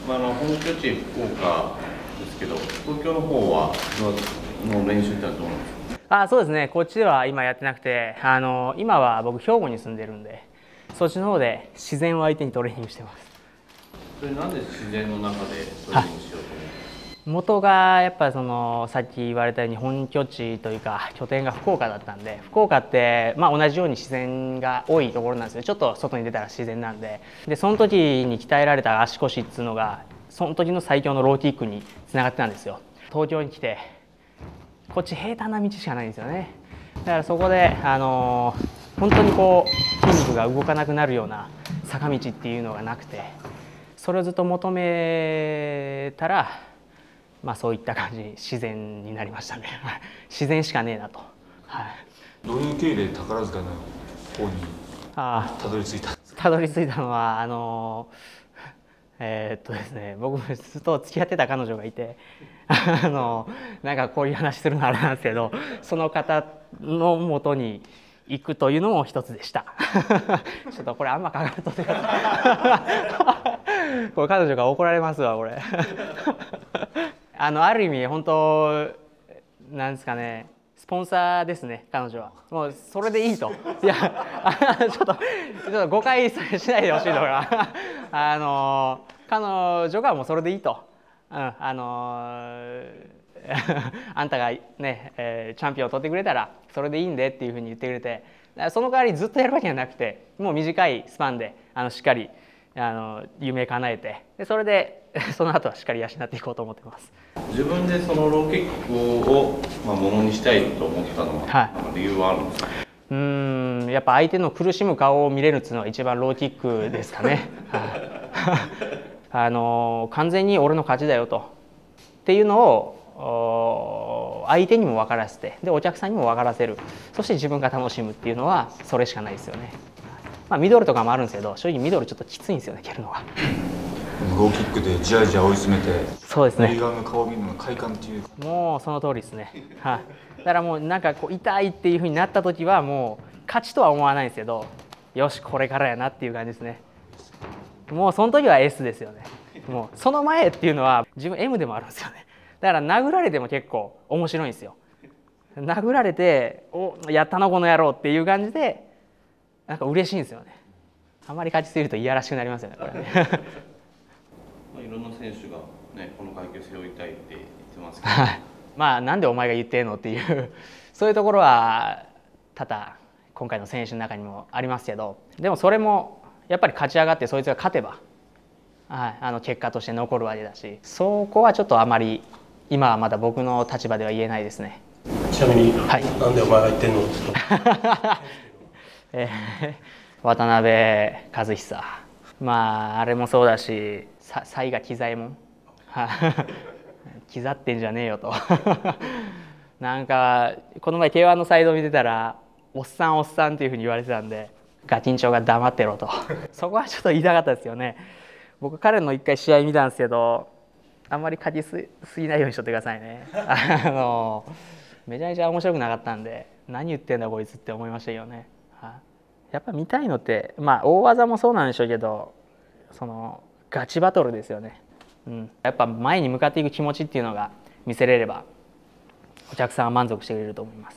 本拠地福岡ですけど、東京の方はの練習ってのはどうなんですか？ そうですね、こっちでは今やってなくて、今は僕、兵庫に住んでるんで、そっちの方で自然を相手にトレーニングしてます。 それなんで自然の中でトレーニングしようと思う？ 元がやっぱさっき言われたように本拠地というか拠点が福岡だったんで、福岡って、同じように自然が多いところなんですよ。ちょっと外に出たら自然なんで、その時に鍛えられた足腰っていうのがその時の最強のローキックにつながってたんですよ。東京に来てこっち平坦な道しかないんですよね。だからそこで、本当に筋肉が動かなくなるような坂道っていうのがなくて、それをずっと求めたら、そういった感じ、自然になりましたね。自然しかねえなと。 どういう経緯で宝塚の方にたどり着いたんですか？ たどり着いたのはですね、僕ずっと付き合ってた彼女がいて、なんかこういう話するのあれなんですけど、その方のもとに行くというのも一つでした。ちょっとこれあんまかかるとこれ彼女が怒られますわこれ。ある意味本当なんですかね、スポンサーですね、彼女は。もうそれでいいと。いやちょっと誤解しないでほしいのが彼女がもうそれでいいと。あんたがね、チャンピオンを取ってくれたらそれでいいんでっていうふうに言ってくれて、その代わりずっとやるわけじゃなくて、もう短いスパンでしっかり夢叶えて、それでその後はしっかり養っていこうと思ってます。 自分でそのローキックをものにしたいと思ったのは、理由はあるんですか？ やっぱ相手の苦しむ顔を見れるっていうのが一番ローキックですかね。完全に俺の勝ちだよとっていうのを相手にも分からせて、でお客さんにも分からせる、そして自分が楽しむっていうのはそれしかないですよね。ミドルとかもあるんですけど、正直ミドルちょっときついんですよね、蹴るのが。 ローキックでじわじわ追い詰めて、 そうですね、 右側の顔を見るのが快感っていうか、 もうその通りですね。だからもうなんか痛いっていうふうになった時はもう勝ちとは思わないんですけど、よしこれからやなっていう感じですね。もうその時は S ですよね。もうその前っていうのは自分 M でもあるんですよね。だから殴られても結構面白いんですよ。殴られておやったなこの野郎っていう感じでなんか嬉しいんですよね。あまり勝ちすぎるといやらしくなりますよねこれね。 いろんな選手がねこの階級背負いたいって言ってますけど、 なんでお前が言ってんのっていうそういうところは多々今回の選手の中にもありますけど、でもそれもやっぱり勝ち上がってそいつが勝てば、結果として残るわけだし、そこはちょっとあまり今はまだ僕の立場では言えないですね。 ちなみに、なんでお前が言ってんのって渡辺和久、あれもそうだし、才が機材もん刻ってんじゃねえよと。なんかこの前 K1 のサイド見てたらおっさんおっさんっていうふうに言われてたんで、ガキンチョが黙ってろと。そこはちょっと言いたかったですよね。僕彼の一回試合見たんですけど、あんまり勝ちすぎないようにしとってくださいね。めちゃめちゃ面白くなかったんで、何言ってんだこいつって思いましたけどね。やっぱ見たいのって大技もそうなんでしょうけど、そのガチバトルですよね。やっぱ前に向かっていく気持ちっていうのが見せれればお客さんは満足してくれると思います。